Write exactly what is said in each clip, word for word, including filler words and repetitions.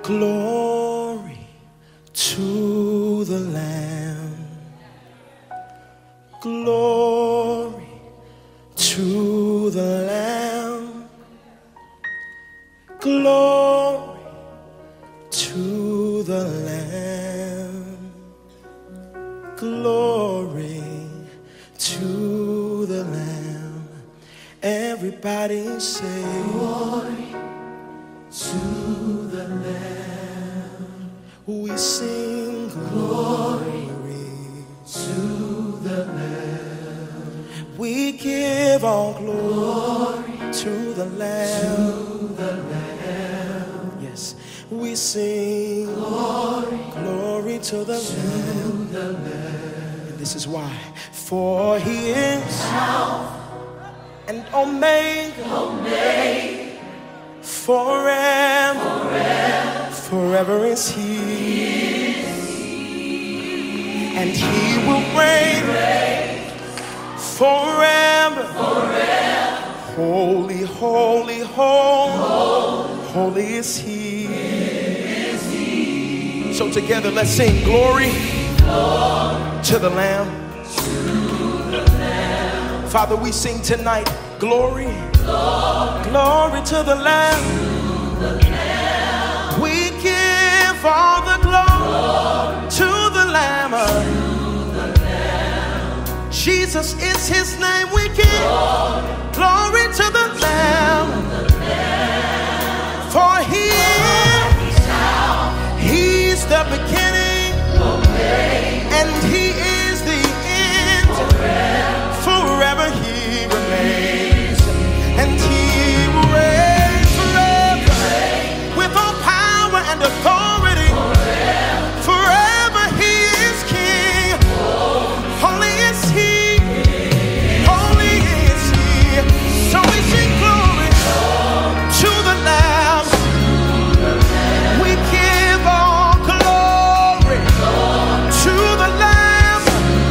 Glory to the Lamb. Glory to the Lamb. Glory to the Lamb. Glory to the Lamb. Everybody say glory to the Lamb. We sing glory to the Lamb. We give all glory to the Lamb. To the Lamb. Yes, we sing glory, glory to the to Lamb. The Lamb. And this is why. For he is Alpha and Omega, Omega. Forever, forever, forever is he. He is he. And he will reign, reign forever, forever. Holy, holy, holy, holy, holy is he. Is he. So together let's sing glory, glory to the Lamb. To the Lamb. Father, we sing tonight glory, glory, glory to the Lamb. To the Lamb. We give all the glory, glory to the Lamb. To the Lamb. Jesus is his name. We give glory, glory to the Lamb. To the Lamb. For he is, he's the beginning, and he is the end. Forever, forever he remains. And he will reign forever with all power and authority. Forever he is king. Holy is he. Holy is he. So we sing glory to the Lamb. We give all glory to the Lamb.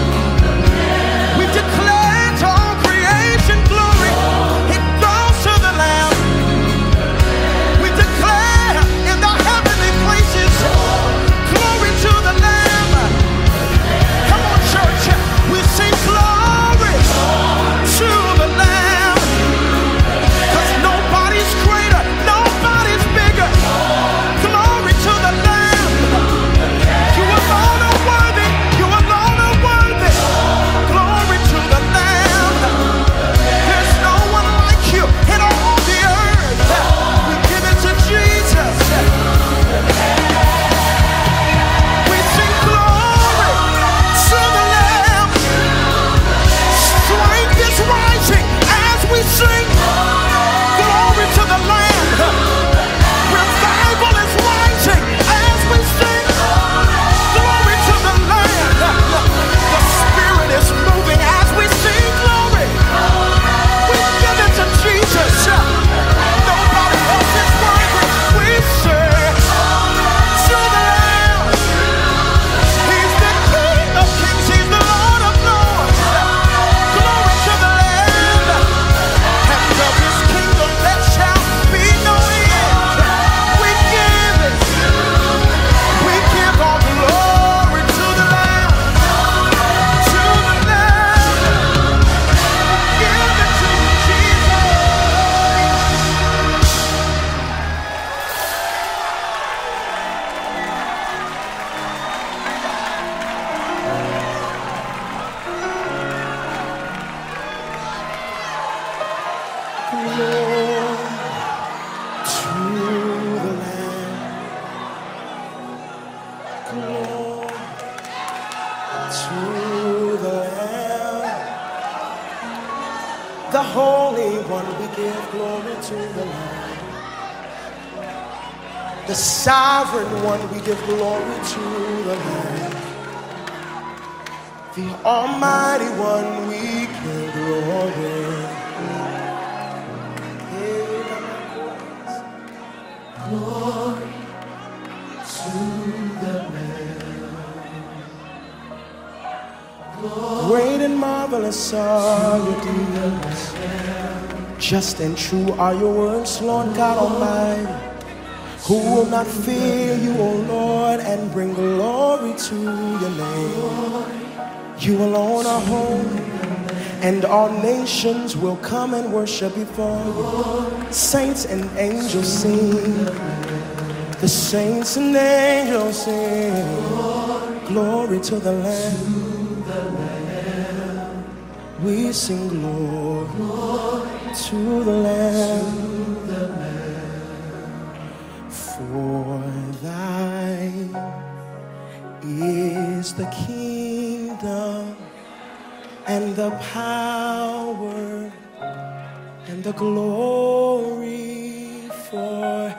We declare to all creation glory. It goes to the Lamb. We declare in the heavenly places glory to the Lamb. Come on, church. We sing glory to the Lamb. Because nobody's greater, nobody's bigger. Glory to the Lamb. You alone are worthy. You alone are worthy. Glory to the Lamb. There's no one like you in all the earth. We give it to Jesus. We sing glory to the Lamb. Strength is rising as we sing glory to the Lamb. Revival is rising as we sing glory to the Lamb. The Spirit is moving as we sing glory. We give it to Jesus. Nobody else is worthy. We sing to the Lamb. He's the King of kings. He's the Lord of lords. Glory to the Lamb. And of his kingdom there shall be no end. We give it. We give all glory to the Lamb. To the Lamb. Give it to Jesus. Glory to the Lamb. Glory to the Lamb. The Holy One, we give glory to the Lamb. The Sovereign One, we give glory to the Lamb. The Almighty One, we give glory. Glory to the Lamb. Great and marvelous are your deeds. Just and true are your words, Lord God Almighty. Who will not fear you, O Lord, and bring glory to your name? You alone are holy, and all nations will come and worship before you. Saints and angels sing, the saints and angels sing, glory to the Lamb. We sing glory to the Lamb. For thine is the kingdom and the power and the glory forever.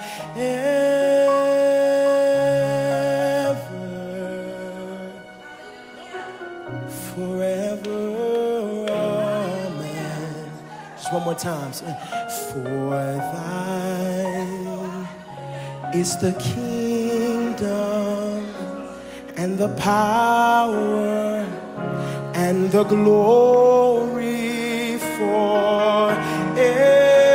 Forever, amen. Just one more time. For thine is the kingdom and the power and the glory forever.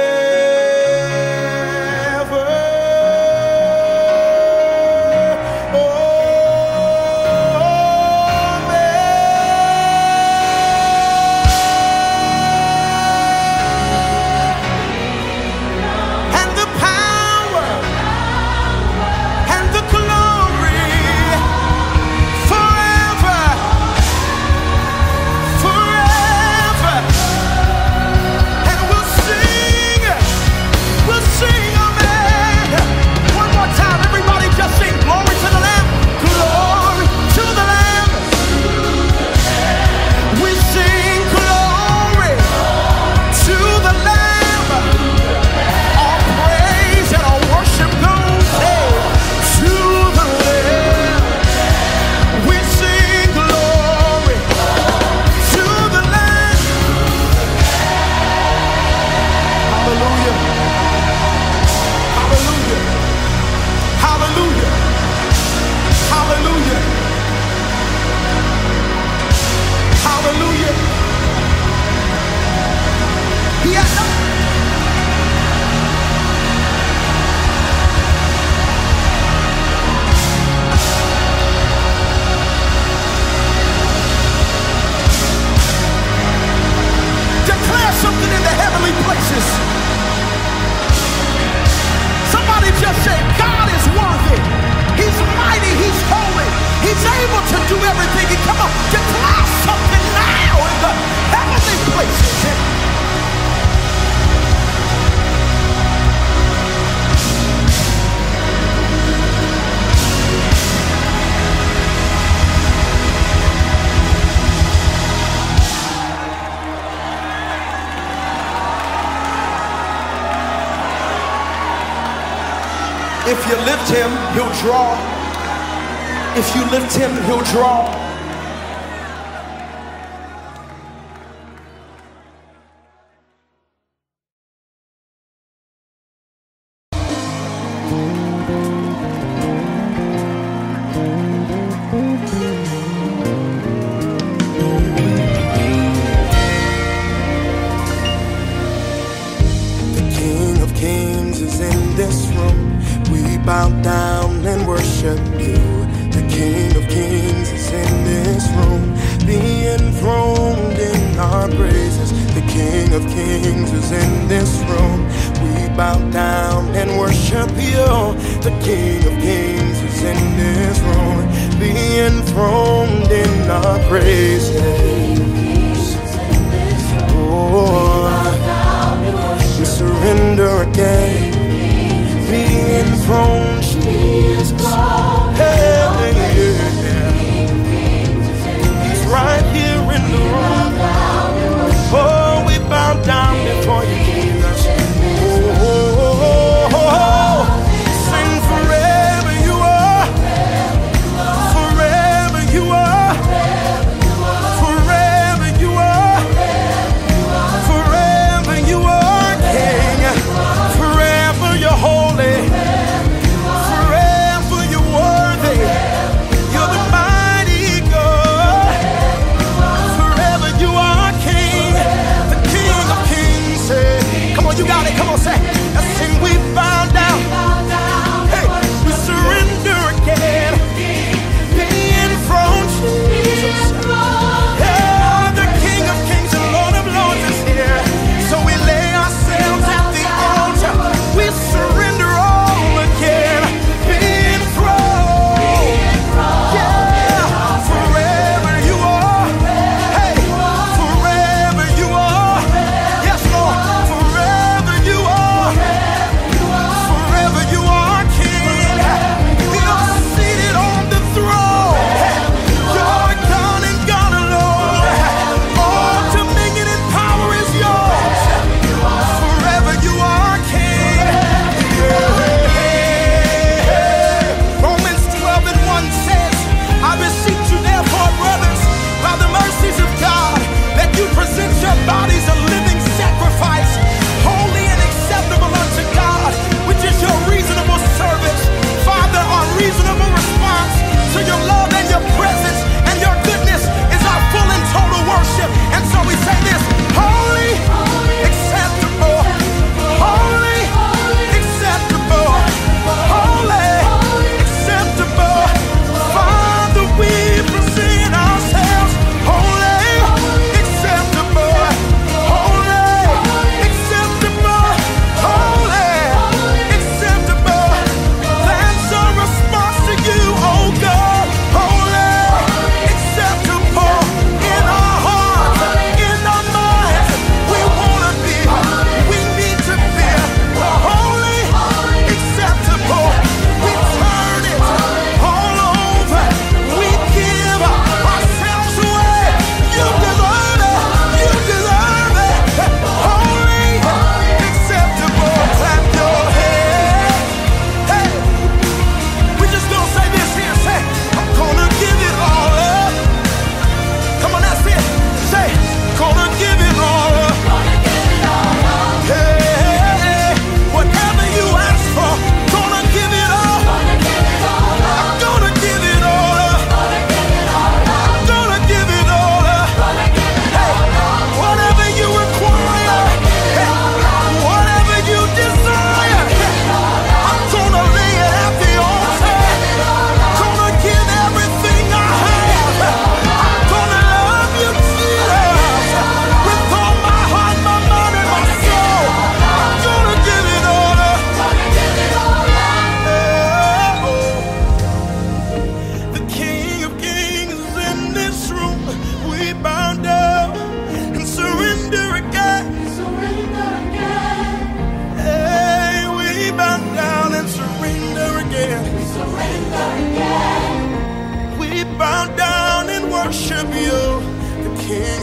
If you lift him, he'll draw. If you lift him, he'll draw. The King of Kings is in this room. We bow down and worship you. The King of Kings is in this room. Be enthroned in our praises. The King of Kings is in this room. We bow down and worship you. The King of Kings is in this room. Be enthroned in our praises. Oh, we surrender again. Be enthroned, Jesus. Hey, yeah. He's right here in the room. Oh, we bow down before you, Jesus. Oh, oh, oh, oh. Sing forever you are.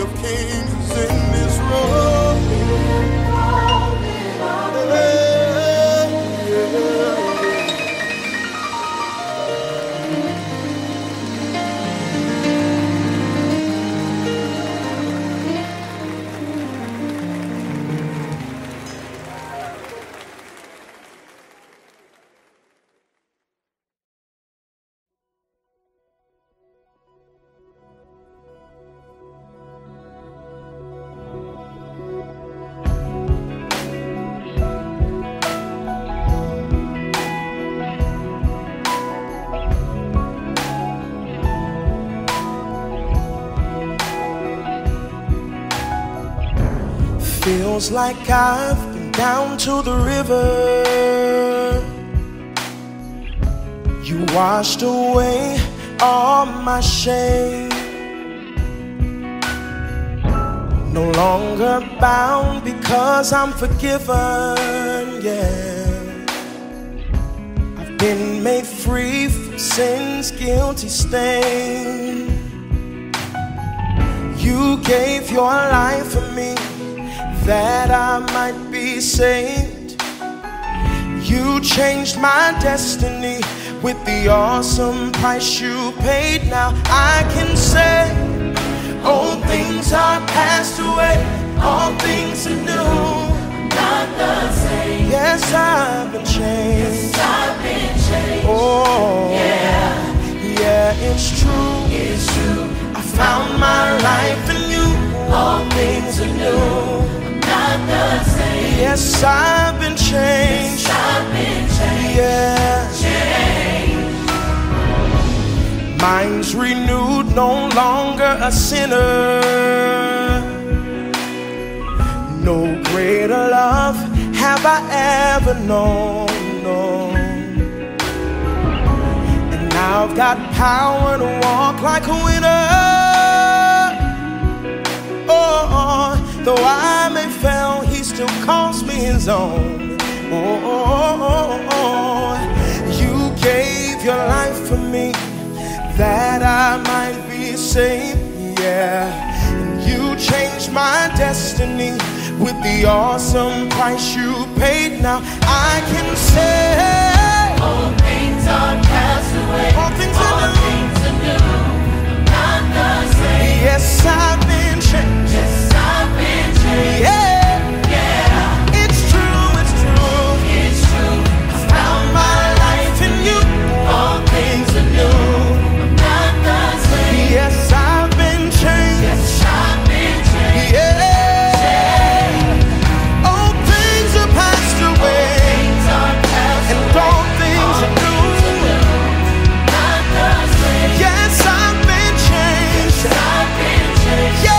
of Kings is in this room. Feels like I've been down to the river. You washed away all my shame. No longer bound because I'm forgiven, yeah. I've been made free from sin's guilty stain. You gave your life for me that I might be saved. You changed my destiny with the awesome price you paid. Now I can say old things are passed away, all things are new. Not the same. Yes, I've been changed. Yes, I've been changed. Oh, yeah, yeah, it's true. It's true. I found my life in you. All things are new. Not the same. Yes, I've been changed. Yes, I've been changed. Yeah. Changed. Mind's renewed, no longer a sinner. No greater love have I ever known, no. And now I've got power to walk like a winner. Oh, though I may fail, he still calls me his own. Oh, oh, oh, oh. You gave your life for me that I might be saved, yeah. And you changed my destiny with the awesome price you paid. Now I can say all things are passed away, all things are all new. Things are new. Not the same. Yes, I've been changed. Yes, I've been changed. Yeah, yeah. It's true, it's true, it's true. I found my life in you. All things are new. I'm not the same. Yes, I've been changed. Yes, I've been changed. Yeah. All things are passed away. All things are passed and away. All things all are new. Not the same. Yes, I've been changed. Yes, I've been changed. Yeah.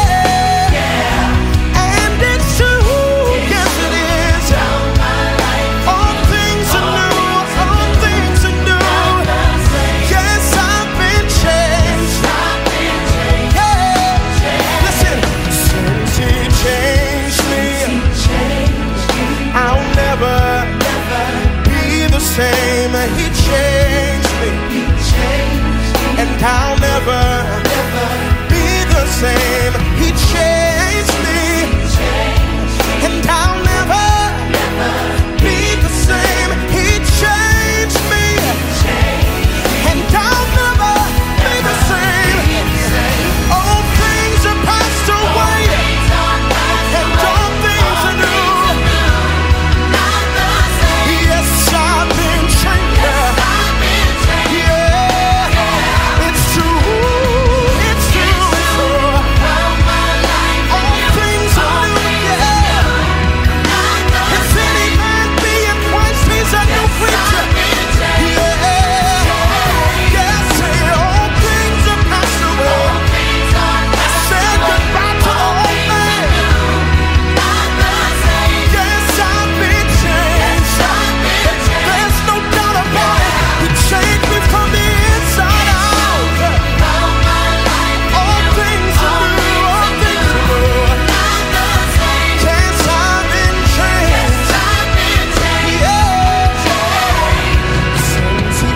Same, he changed me, he changed me. And I'll never, never be the same. He changed me, he changed me. And I'll never, never be the same. He changed me, he changed me. And I'll never, never be the same. Old things are passed away, and all things are new.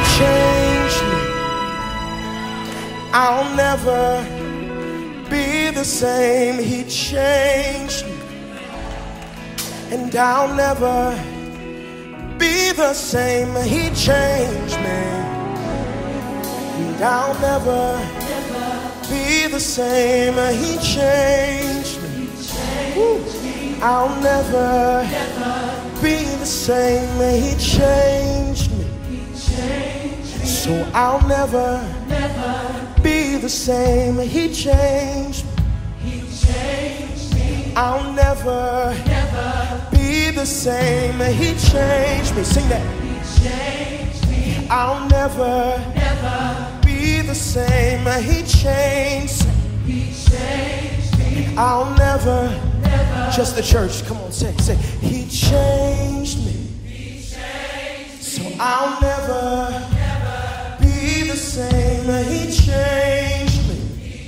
I'll never be the same. He changed me, and I'll never be the same. He changed me, and I'll never be the same. He changed me. Woo. I'll never be the same. He changed me. So I'll never be the same. He changed me. I'll never be the same. He changed me. Sing that. I'll never be the same. He changed me. I'll never. Just the church. Come on, say, say. He changed me. So I'll never be the same. He changed me.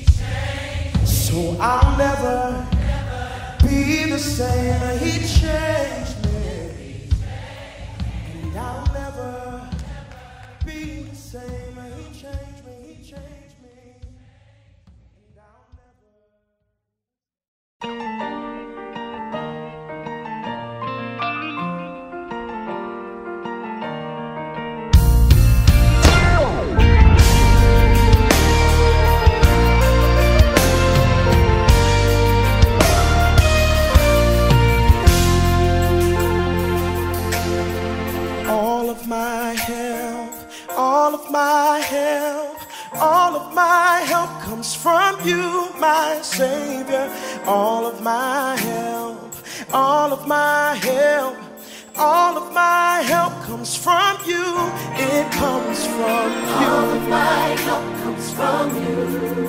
So I'll never be the same. He changed me, and I'll never be the same. He changed me. He changed me, and I'll my help, all of my help, all of my help comes from you, my Savior. All of my help, all of my help, all of my help comes from you. It comes from you. All of my help comes from you.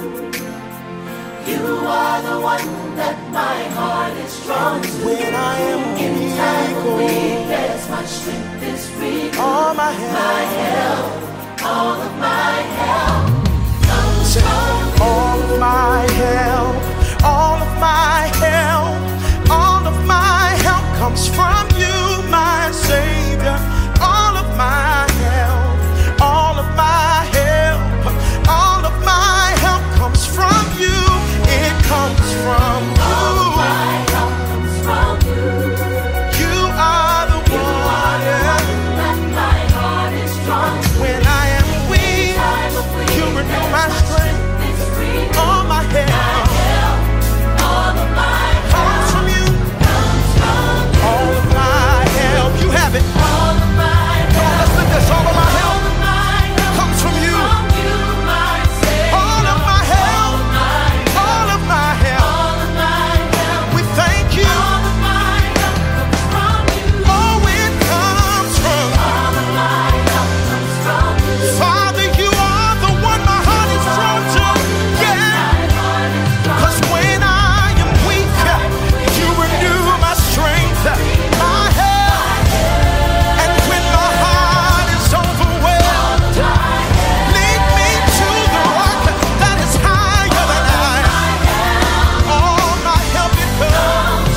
You are the one that my heart is drawn to. When I am in weak, time of weakness, my strength is renewed. All my help, my help, all of my help comes from you. All of my help, all of my help, all of my help comes from you, my Savior. All of my help, all of my help, all of my help comes from you. It comes from you. All of my help comes from you. You are the You one, are the one that my heart is drawn to. when I am weak, Time of you weakness, renew my my strength. strength is renewed. All my help, My help, all of my comes help from you. comes from you. All of my help, you have it. All of my Come on, let's help, lift this. All of my all help of my help comes from you. from you, my Savior. All of my help, All of my help, all of my help. all of my help, We thank you. all of my help comes from you. Oh, it comes from All of my help comes from you. Father. You are the one my heart is drawn to. Yeah, My heart is drawn. 'cause when I am weak, you renew my strength, my help. And when my heart is overwhelmed, lead me to the rock that is higher than I. All my help it comes.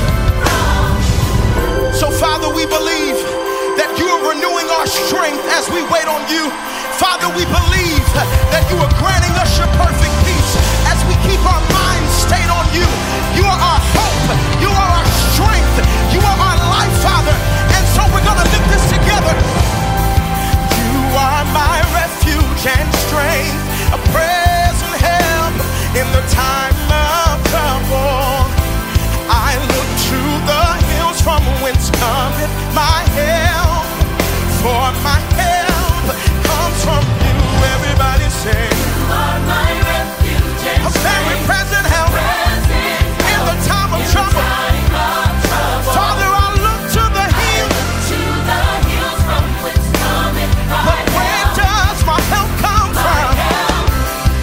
So Father, we believe that you are renewing our strength as we wait on you. Father, we believe that you are granting us your perfect peace as we keep our minds stayed on you. You are our hope. You are our strength. You are our life, Father. And so we're going to lift this together. You are my refuge and strength, a present help in the time of trouble. I look to the hills from whence cometh my help, for my help comes from you. Everybody say, You are my refuge and a very strength, present help present in the time of trouble. time of trouble. Father, I look to the hills, To the hills from whence cometh my but where help. does my help come My from? help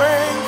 reign.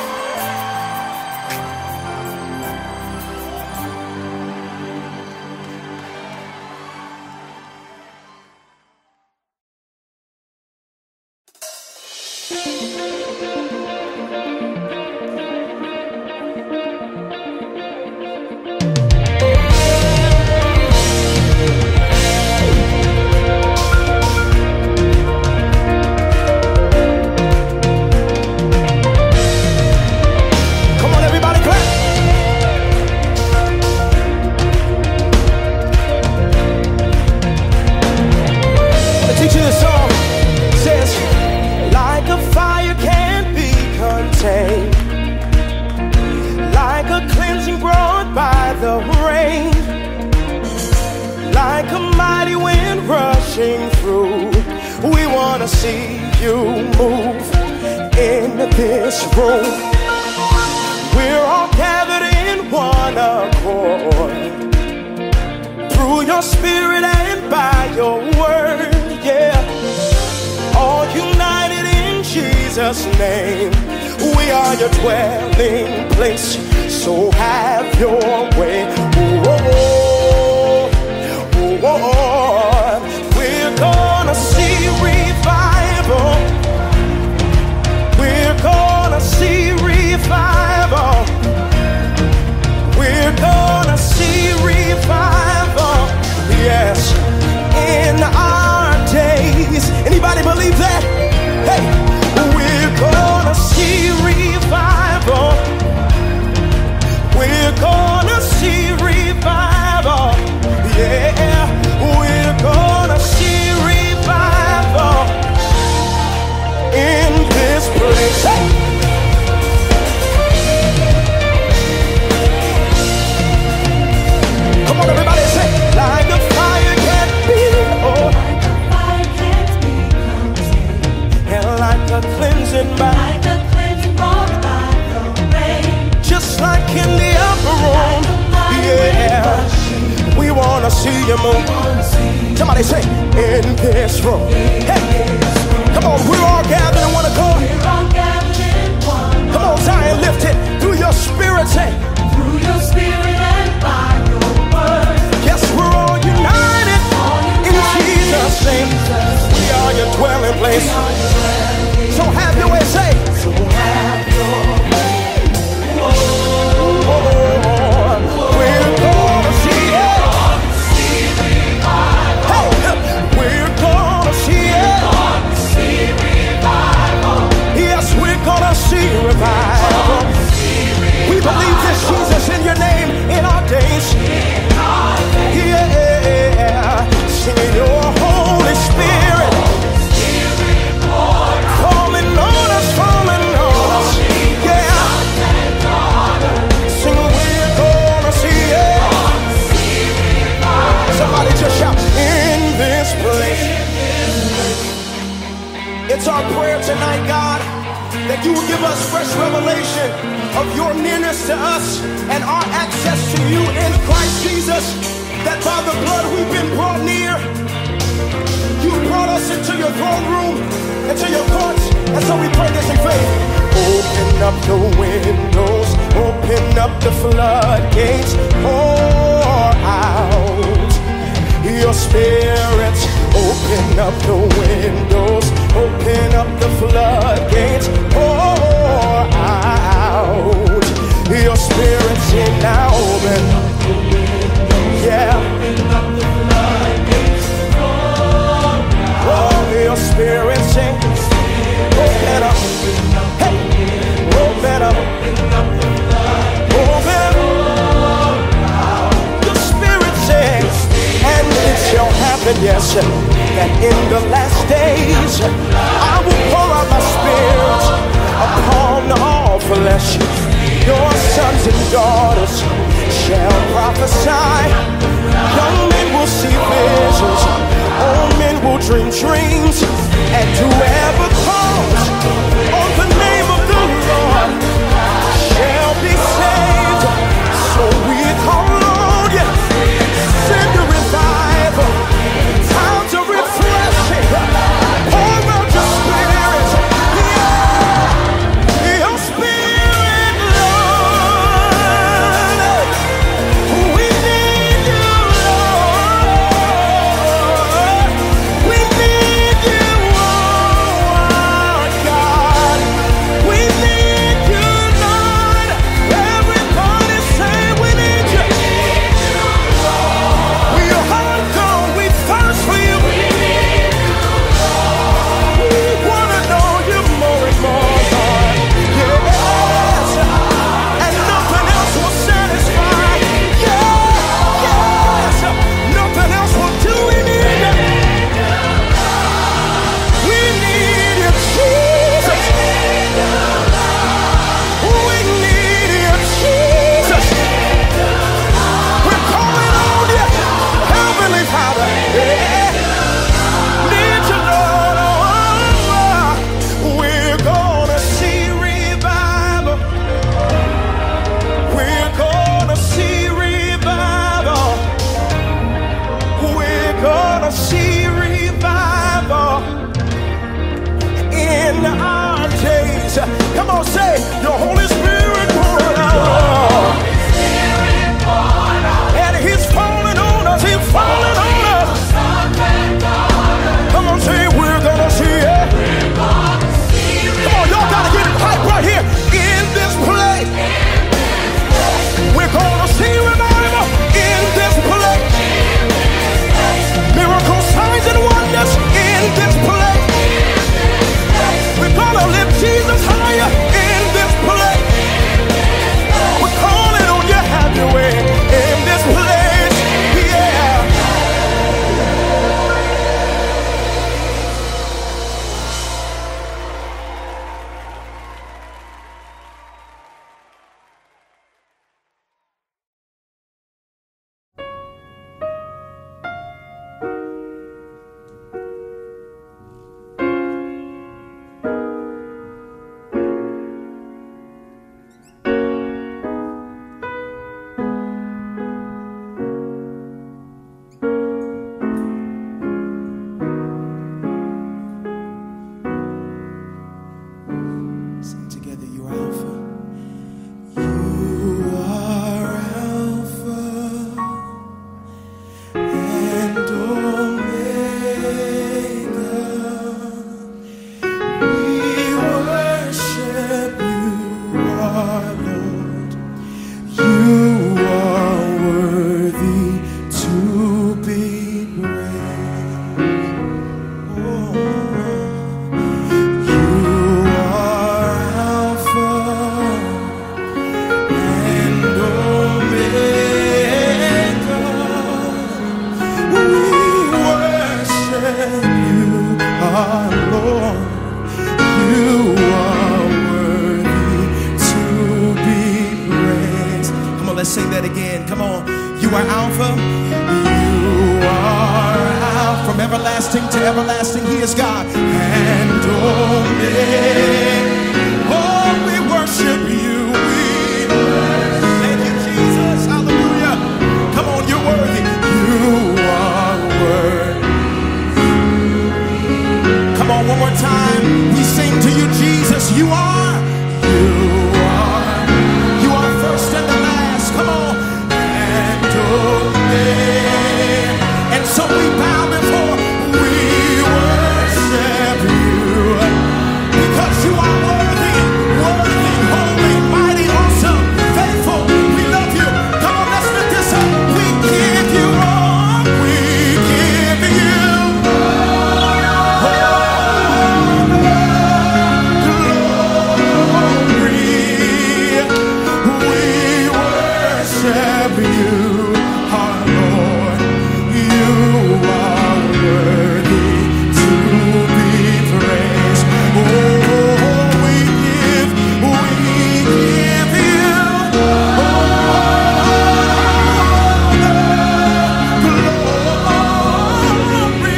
Like a cleansing brought by the rain, like a mighty wind rushing through, we want to see you move in this room. We're all gathered in one accord, through your spirit and by your word, yeah. All united in Jesus' name, we are your dwelling place, so have your way. Oh, oh, oh, we're gonna see revival. We're gonna see revival. We're gonna see revival. Yes, in our days. Anybody believe that? Hey, we're gonna see revival. We're gonna see revival. Yeah, we're gonna see revival in this place. Hey. Come on, everybody, say, like a fire can't be, oh, like a fire can't be contained, and like a cleansing by, like a cleansing brought by the rain, just like in the upper room, yeah. We wanna see you move. Somebody say, in this room. Hey, come on, we're all gathered in one accord. Come on, Zion, lift it through your spirit, say, through your spirit and by your word. Yes, we're all united, all united in Jesus' name. We are your dwelling place. So have your way, say. So have your way. Oh, oh, oh. We're gonna see it. Hey, we're gonna see it. Yes, we're gonna see revival. We believe this, Jesus, in your name, in our days. Yeah, sing your Holy Spirit. Falling on us, falling on us. Yeah, sing, we're gonna see it. Somebody just shout, in this place. It's our prayer tonight, God, that you will give us fresh revelation of your nearness to us and our access to you in Christ Jesus, that by the blood we've been brought near. You brought us into your throne room, into your courts, and so we pray this in faith. Open up the windows, open up the floodgates, pour out your spirit. Open up the windows, open up the floodgates, pour out your spirit in now. Open up the windows, yeah. Open up the floodgates, pour out your spirit in. Open up, hey, open up, open your spirit in. And it shall happen, yes, that in the last days I will pour out my spirit upon all flesh. Your sons and daughters shall prophesy. Young men will see visions, old men will dream dreams, and whoever calls on the name of the Lord shall be saved. So we call on you, send a revival, times of refreshing, pour out your spirit, yeah, your spirit. sing that again. Come on. You are Alpha. You are Alpha. From everlasting to everlasting, He is God. And Omega. Oh, we worship you. We worship. Thank you, Jesus. Hallelujah. Come on, you're worthy. You are worthy. Come on, one more time. We sing to you, Jesus. You are. You are. You are first and the last. Come on. And Omega. And so we bow before. We worship you. Because you are worthy, worthy, holy, mighty, awesome, faithful. We love you. Come on, let's lift this up. We give you all. We give you all glory. We worship you, our Lord. You are worthy to be praised. Oh, we give, we give you all the glory.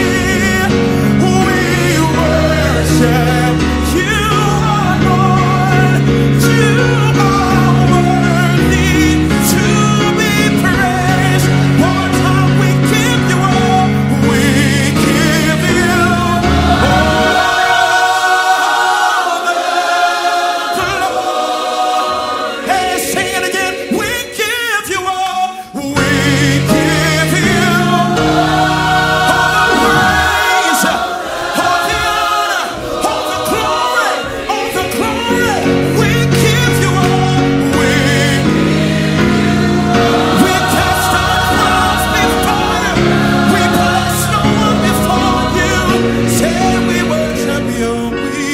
We worship you, our Lord. You are worthy to be praised. One more time, we give you all. We give you all the glory. Hey, sing it again. We give you all. We give you all the praise, all the honor, all the glory, all the glory. We give you all. We we cast our crowns before you. We place no one before you. Say we worship you. We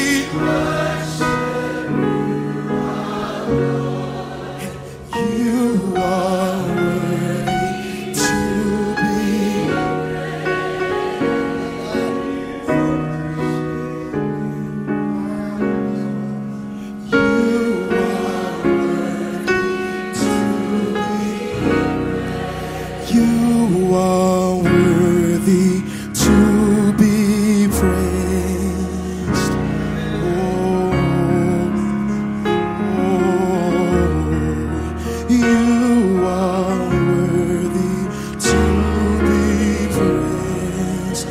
you are worthy to be. You are worthy to be praised. Oh, oh, you are worthy to be praised.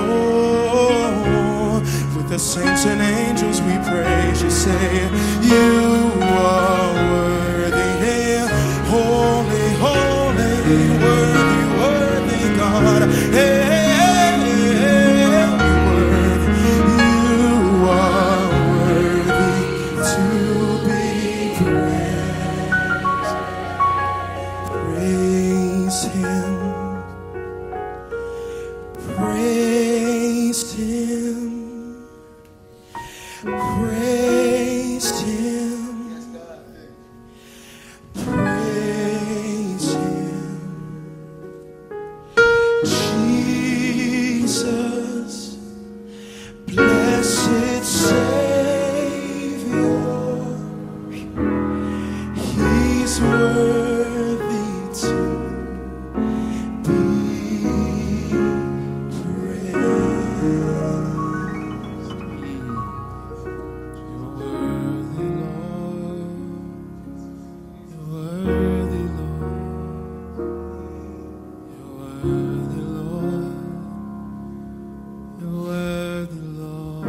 Oh, with the saints and angels we praise you. Say, you are worthy. Yeah. Holy, holy, worthy, worthy God. Hey, worthy. You are worthy to be praised. Praise Him. Praise Him. Praise Him. Praise Him. Jesus, blessed Savior, He's worthy to be praised. You're worthy, Lord. You're worthy, Lord. You're worthy, Lord. You're worthy, Lord.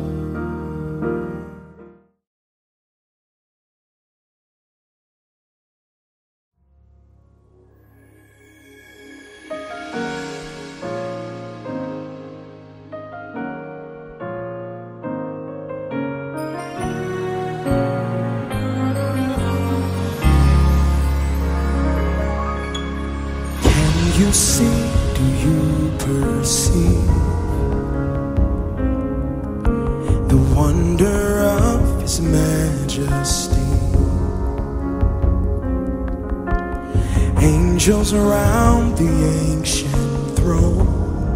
Can you see? Do you perceive the wonder of His majesty? Angels around the ancient throne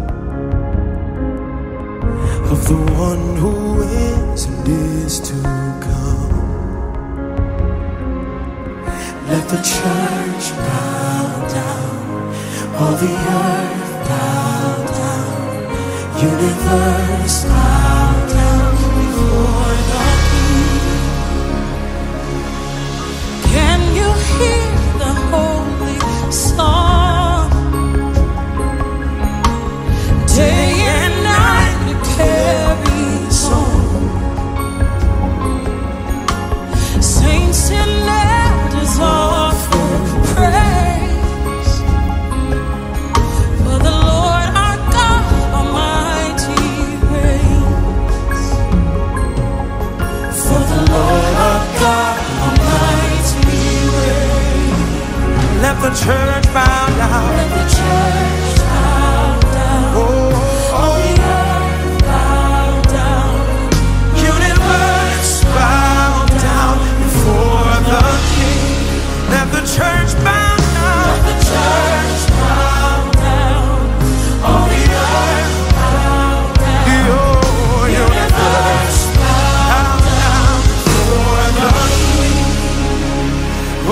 of the one who is and is to come. Let the church bow down. All the earth bow down. Universe bow down before the King. Can you hear the holy song? Day and night it carries on. Saints and elders offer praise for the Lord our God Almighty reigns. For the Lord our God Almighty reigns. Let the church bow down. Let the church bow down. Oh, All the earth bow down. universe bow down before the King. Let the church bow down. Let the church bow down. All the earth bow down. Your universe bow down before the King. Oh,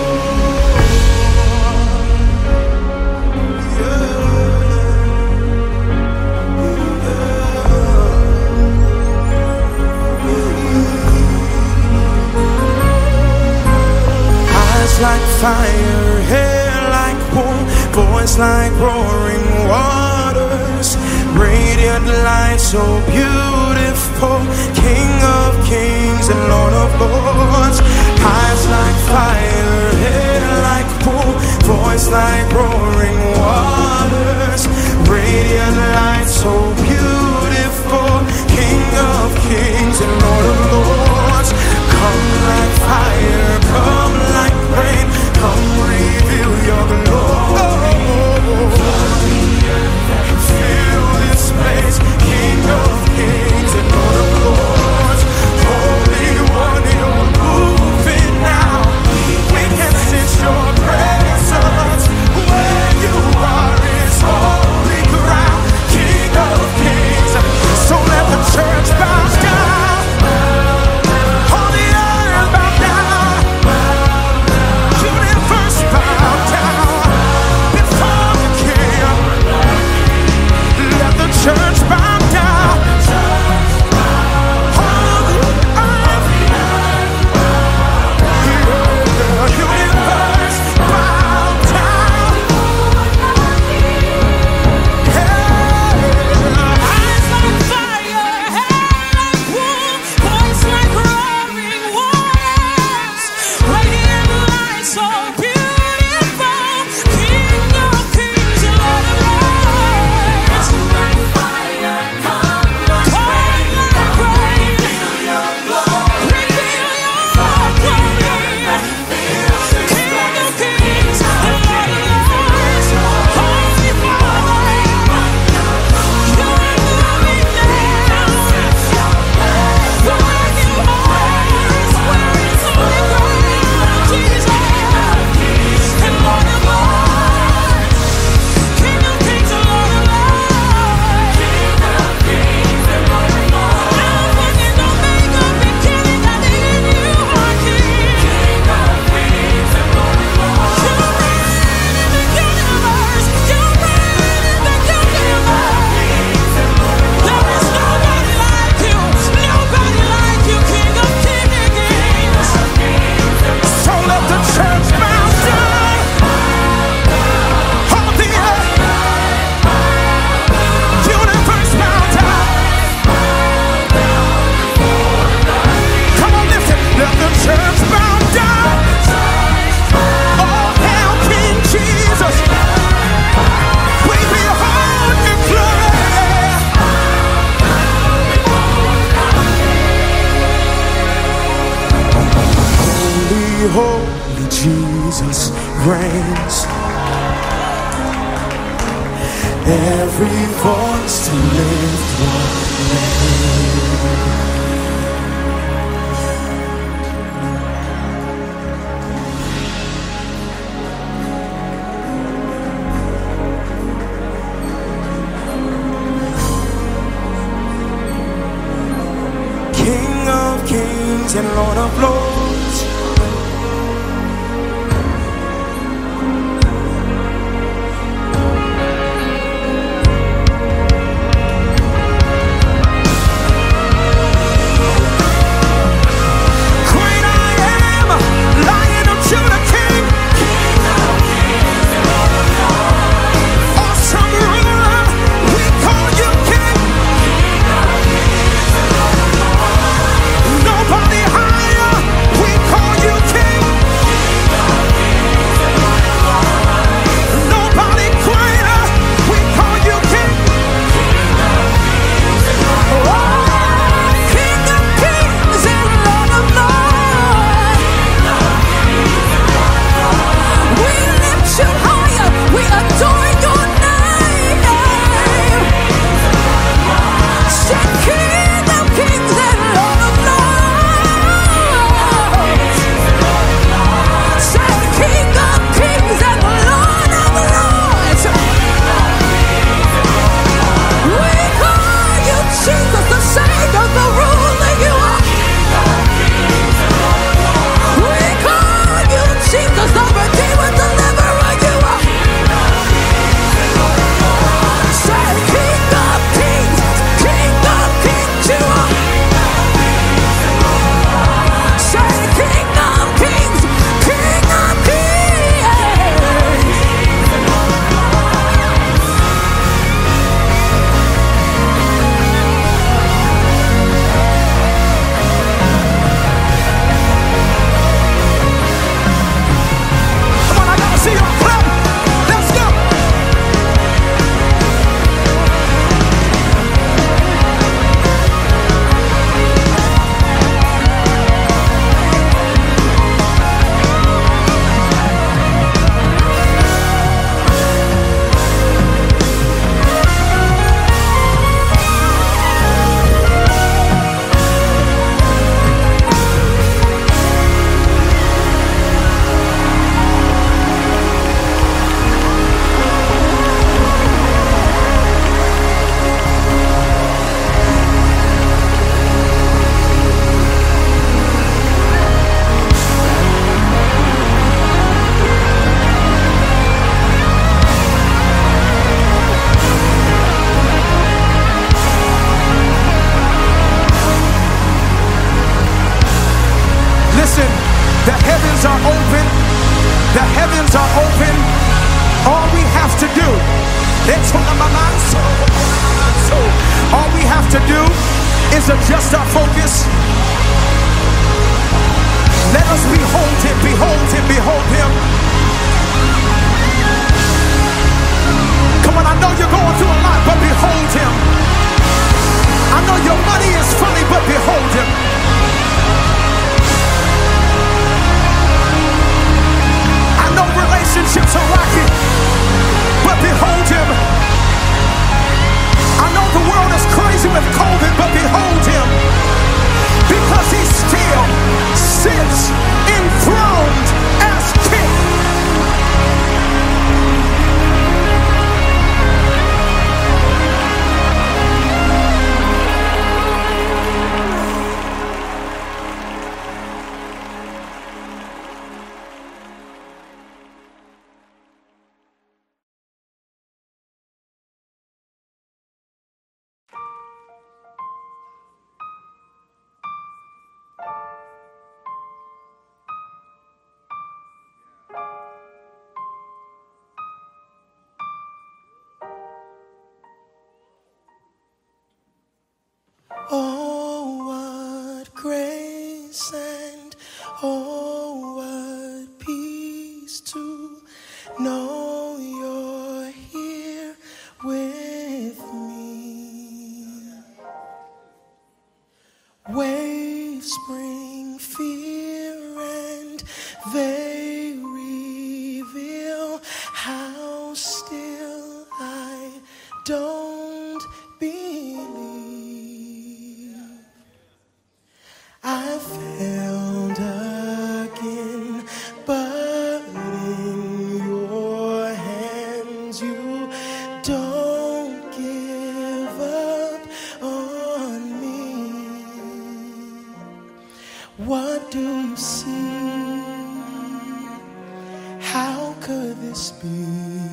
eyes like fire, hair like wool, voice like roaring waters, radiant light so beautiful, King of kings and Lord of lords. Eyes like fire, hair like wool, voice like roaring waters, radiant light so beautiful, King of kings and Lord of lords. Come like fire, come like rain, come reveal your glory. Fill this place, King of kings and Lord of lords. Holy One, you're moving now. We can sense your presence. Where you are is holy ground, King of kings. So let the church bow down. All the earth bow down. Universe bow down before the King. Let the church bow down. All the earth, the universe bow down. Eyes like fire, hair like wool, voice like roaring waters, radiant light so beautiful, King of kings and Lord of lords. Like fire, come like rain, reveal your glory, King of kings and Lord of lords. Holy Father, you're moving now. Where you are is where it's holy ground, Jesus and Lord of lords. King of kings and Lord of lords. King of kings and Lord of lords. Alpha and Omega, beginning and the end, you are King. King of kings and Lord of lords. You reign in the universe. You reign in the universe. There is nobody like you. Nobody like you, King of kings. So let the church bow down. All the earth, universe bow down. Come on, lift it. Let the church bow down. All hail King Jesus. We behold your glory. Holy, holy Jesus reigns. Every voice to lift one King of kings and Lord of lords. doors are open. The heavens are open. All we have to do, all we have to do is adjust our focus. Let us behold him, behold him, behold him. Come on, I know you're going through a lot, but behold him. I know your money is funny, but behold him. I know relationships are rocky, but behold him. I know the world is crazy with COVID, but behold him. Because he still sits enthroned as king. Oh, what grace and oh, what peace to know you're here with me. Waves bring fear and they reveal how still I don't believe. I failed again, but in your hands you don't give up on me. What do you see? How could this be?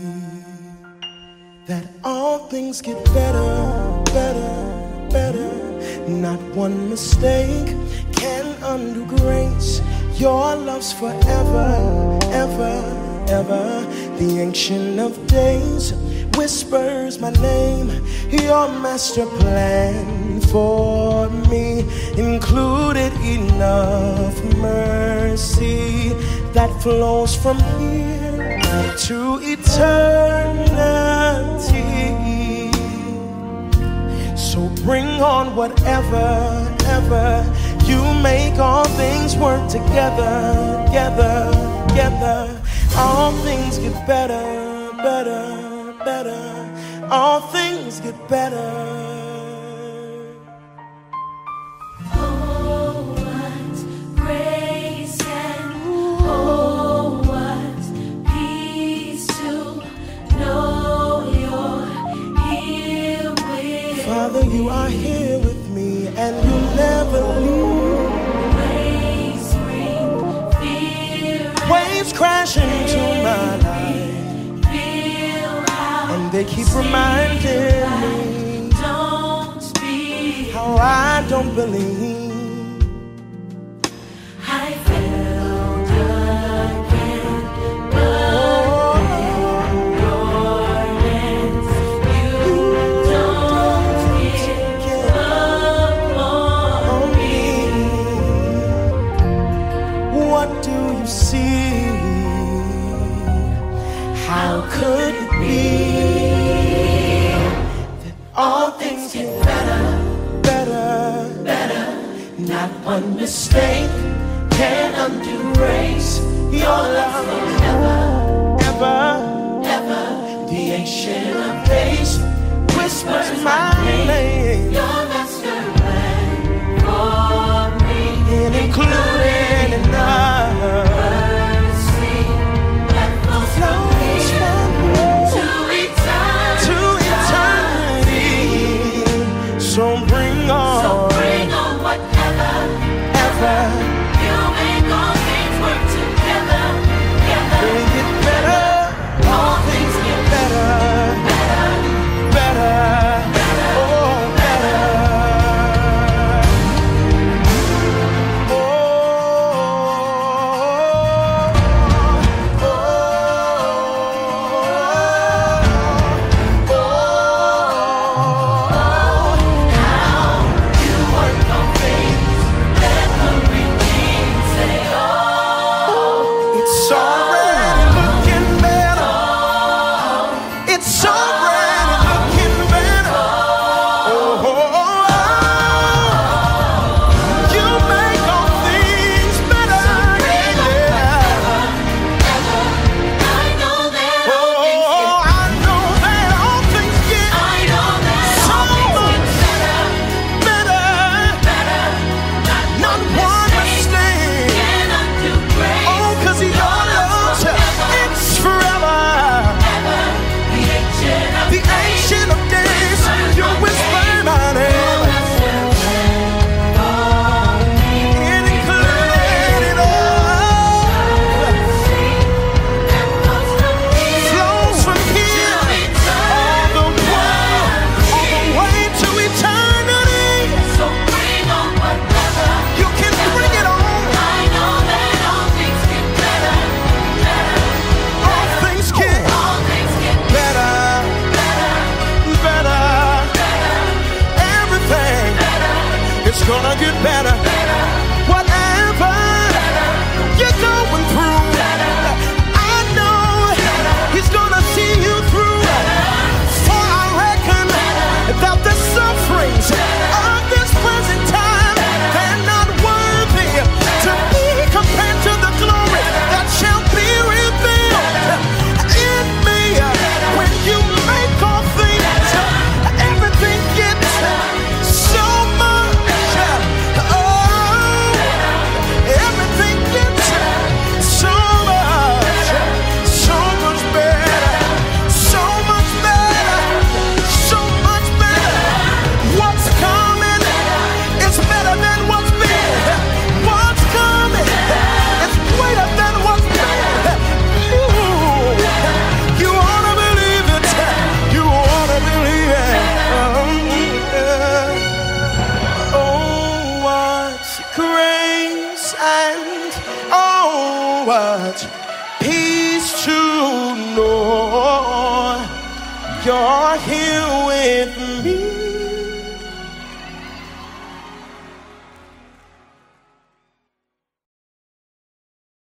That all things get better, better, better. Not one mistake can undo grace. Your love's forever, ever, ever. The Ancient of Days whispers my name. Your master plan for me included enough mercy that flows from here to eternity. So bring on whatever, ever. You make all things work together, together, together. All things get better, better, better. All things get better. Oh, what grace and oh, what peace to know you're here with Father, you are here with me and you never leave. Waves bring fear, Waves crash into my life, feel how and they keep reminding me don't be. how I don't believe. I failed again, but in your hands you don't give up on me. What do you see? How could it be that all things get better, better, better? Not one mistake can undo grace. Your love forever, ever, ever. The Ancient of Days whispers my name. Your master plan for me And included enough mercy that flows from flows from here to eternity. to eternity. So bring on, So bring on whatever, ever. great peace to know you're here with me.